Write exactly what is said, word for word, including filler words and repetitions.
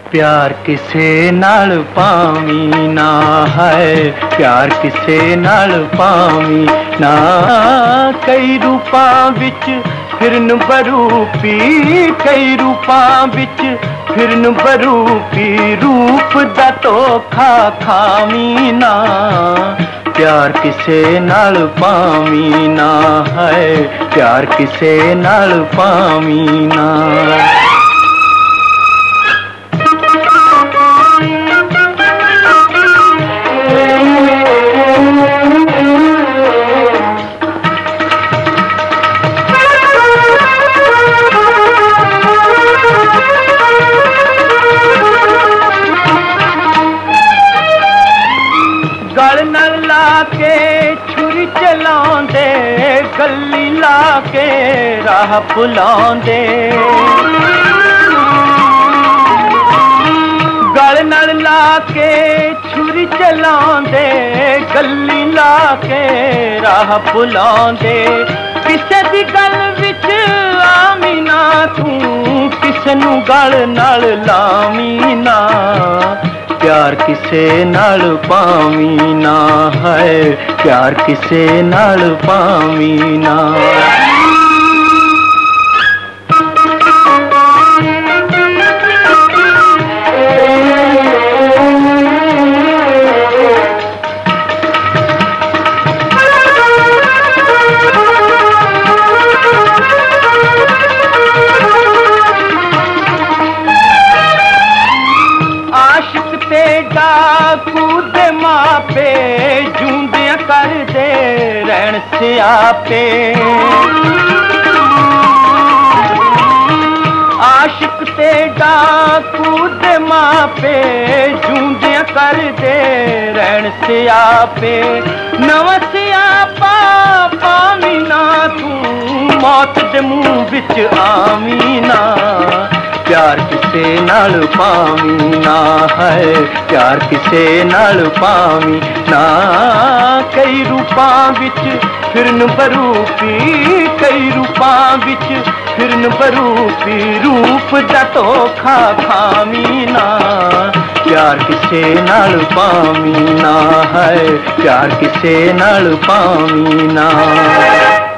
प्यार किसे नाल पावी ना है, प्यार किसे नाल पावी ना। कई रूपां विच फिरन बरूपी, कई रूपां विच फिरन बरूपी, रूप दा धोखा खावी ना। प्यार किसे नाल पावी ना है, प्यार किसे नाल पावी ना। गल नल ला के छुरी चलांदे, गली ला के राह भुलांदे। गल नल ला के छुरी चलांदे, गली ला के राह भुलांदे। किसे दी गल विच आवी ना तू, किसे नू गल नाल लावी ना। प्यार किसे नाल पावी ना है, प्यार किसे नाल पावी ना। आशिक ते डाकू दे मापे, जूंदियां कर दे रहन सियापे। आशिक ते डाकू दे मापे, जूंदियां कर दे रहन सियापे। नवा सियापा पावी ना तू, मौत दे मुंह विच आवी ना। प्यार किसे नाल पावी ना है, प्यार किसे नाल पावी ना। कई रूपां विच फिरन बरूपी, कई रूपां विच फिरन बरूपी, रूप दा धोखा खावी ना। प्यार किसे नाल पावी ना है, प्यार किसे नाल पावी ना।